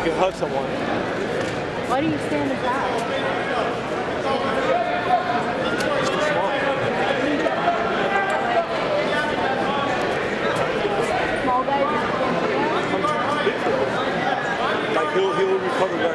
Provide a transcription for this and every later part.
can hug someone. Why do you stand aside? It's too small. Small guys just can't do that? Like he'll recover guard.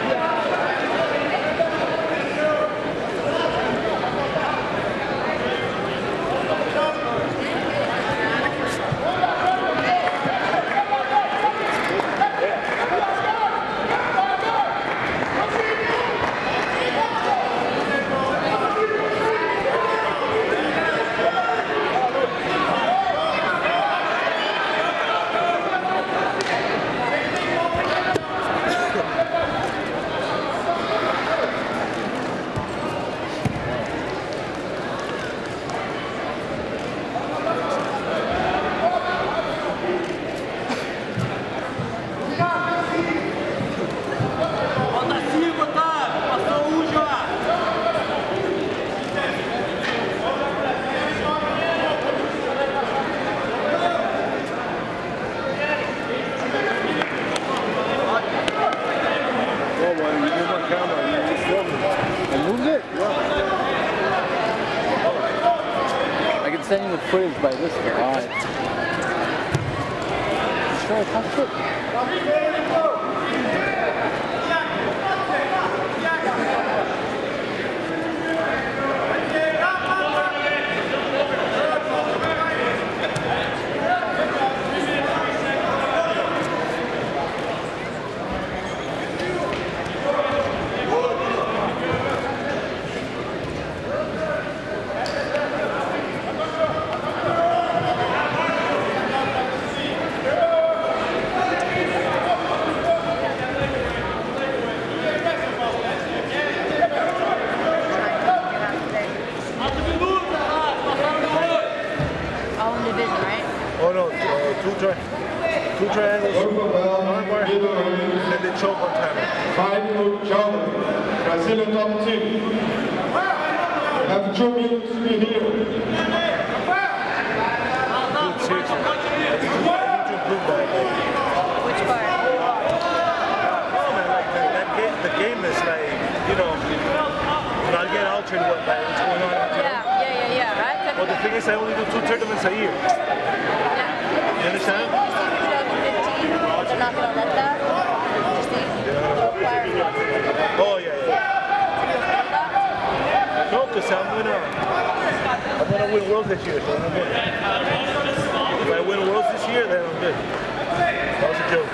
Sending the footage by this guy. Sure, touch it. Oh no, two triangles, armbar, and then choke on timer. 5-minute choke. Brazil on top 2. Have 2 minutes to be here. Dude, seriously. You need to improve that. Which part? Oh man, like the game is like, you know, not getting altered what like what's going on. Yeah. Well, the thing is, I only do 2 tournaments a year. You understand? 2015, they're not going to let that. Oh, yeah. No, because I'm gonna win Worlds this year, so I'm good. If I win Worlds this year, then I'm good. That was a joke.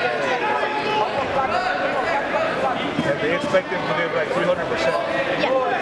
They expect him to give like 300%. Yeah.